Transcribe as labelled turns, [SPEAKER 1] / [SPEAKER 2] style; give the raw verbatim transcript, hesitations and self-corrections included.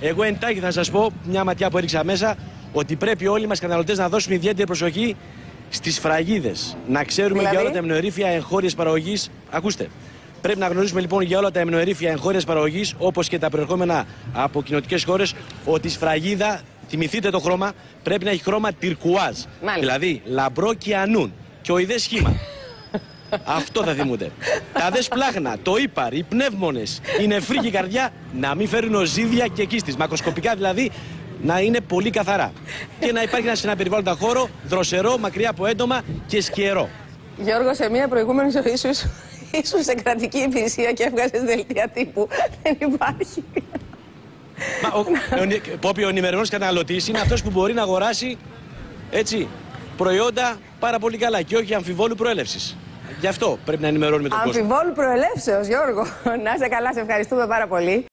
[SPEAKER 1] Εγώ εντάχει θα σας πω, μια ματιά που έριξα μέσα, ότι πρέπει όλοι μας καταναλωτές να δώσουμε ιδιαίτερη προσοχή στις φραγίδες. Να ξέρουμε δηλαδή... για όλα τα εμνοερήφια εγχώριας παραγωγής. Ακούστε. Πρέπει να γνωρίζουμε λοιπόν για όλα τα εμνοερήφια εγχώριας παραγωγής, όπως και τα προερχόμενα από κοινοτικές χώρες, ότι η σφραγίδα, θυμηθείτε το χρώμα, πρέπει να έχει χρώμα τυρκουάζ. Δηλαδή λαμπρό και ανούν. Και οειδέ σχήμα. Αυτό θα θυμούνται. Τα δε σπλάχνα, το ύπαρ, οι πνεύμονες, η νεφρή και η καρδιά να μην φέρουν οζύδια και κίστης. Μακροσκοπικά δηλαδή να είναι πολύ καθαρά. Και να υπάρχει ένα περιβάλλοντα χώρο δροσερό, μακριά από έντομα και σκιερό. Γιώργο, σε μια προηγούμενη ζωή σου ήσουν σε κρατική υπηρεσία και έβγαζες δελτία τύπου. Δεν υπάρχει. Μα, ο, ο, Πόπι, ο ενημερωμένος καταναλωτής είναι αυτός που μπορεί να αγοράσει έτσι, προϊόντα πάρα πολύ καλά και όχι αμφιβόλου προέλευσης. Γι' αυτό πρέπει να ενημερώνουμε τον κόσμο. Αμφιβόλου προελεύσεως, Γιώργο. Να είσαι καλά, σε ευχαριστούμε πάρα πολύ.